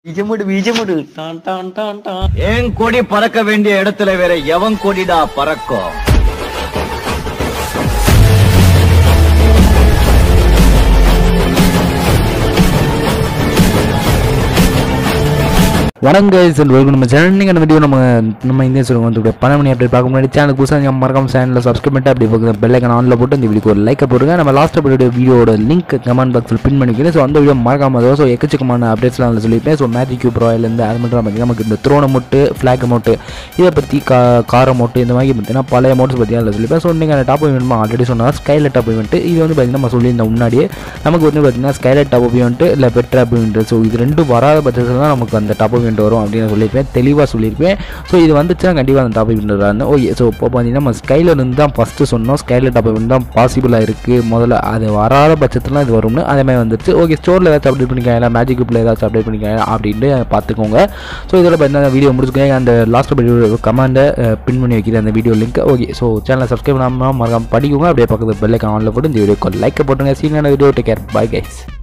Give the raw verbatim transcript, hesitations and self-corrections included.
பீஜமுடு பீஜமுடு டான் டான் டான் டான். ஏன் கொடி பறக்க வேண்டிய இடத்துல வேற எவன் கொடிடா பறக்கும்? வணக்கம் guys and welcome to my channel. நீங்கள் அந்த வீடியோ நம்ம நம்ம இந்தியா சொல்லுங்க வந்து பன்னெண்டு மணி அப்டேட் பார்க்க முன்னாடி சேனல் புதுசாக மறக்காம சேனலில் சப்ஸ்கிரைப் பண்ணிட்டு அப்படி பக்கத்தில் பெல் ஐக்கான் ஆனில் போட்டு இந்த வீடியோக்கு ஒரு லைக் போடுங்க. நம்ம லாஸ்ட் அப்டேட் வீடியோட லிங்க் கமெண்ட் பாக்ஸில் பின் பண்ணிக்கிறேன். ஸோ அந்த வீடியோ மறக்காம அதோ ஸோ எக்கச்சக்கமான அப்டேட்ஸ்லாம் அதில் சொல்லியிருப்பேன். ஸோ மேஜிக் கியூப் ராயலேருந்து அது மட்டும் இல்லாமல் நமக்கு இந்த த்ரோன் அமௌண்ட்டு ஃப்ளாக் அமௌண்ட்டு இதை பற்றி கா கார் அமௌண்ட்டு இந்த மாதிரி பார்த்தீங்கன்னா பழைய அமௌண்ட்ஸ் பற்றி அதில் சொல்லியிருப்பேன். ஸோ நீங்கள் அந்த டாப் இவெண்ட் ஆல்ரெடி சொன்னால் ஸ்கைலைட் டாப் இவெண்ட் இது வந்து பார்த்தீங்கன்னா நம்ம சொல்லியிருந்த முன்னாடியே நமக்கு வந்து பார்த்தீங்கன்னா ஸ்கைலைட் டாப் இவெண்ட் இல்லை பெட் டாப் இவெண்ட். ஸோ இது ரெண்டும் வராத பட்சத்தில் தான் நமக்கு அந்த டாப் இவெண்ட் வரும் அப்படின்னு சொல்லி தெளிவாக சொல்லியிருப்பேன். ஸோ இது வந்துச்சுன்னா கண்டிப்பாக அந்த டாப் இவெண்ட் வராது. ஓகே, ஸோ இப்போ பார்த்தீங்கன்னா நம்ம ஸ்கைல இருந்து தான் ஃபஸ்ட்டு சொன்னோம் ஸ்கைல டாப் இவெண்ட் தான் பாசிபிளாக இருக்குது. முதல்ல அது வராத பட்சத்தில் இது வரும்னு அதே மாதிரி வந்துச்சு. ஓகே, ஸ்டோரில் ஏதாச்சும் அப்டேட் பண்ணிக்கலாம், மேஜிக் குப்பில் ஏதாச்சும் அப்டேட் பண்ணிக்கலாம் அப்படின்னு பார்த்துக்கோங்க. ஸோ இதில் பார்த்தீங்கன்னா வீடியோ முடிச்சுக்கோங்க. அந்த லாஸ்ட் வீடியோ கமெண்டை பின் பண்ணி வைக்கிற அந்த வீடியோ லிங்க். ஓகே, ஸோ சேனலை சப்ஸ்கிரைப் பண்ணாமல் மறக்காம படிக்கோங்க. அப்படியே பக்கத்தில் பெல் ஐக்கான் ஆனில் போட்டு இந்த வீடியோக்கு லைக் போட்டுருங்க. சீக்கிரம் video take care. Bye guys.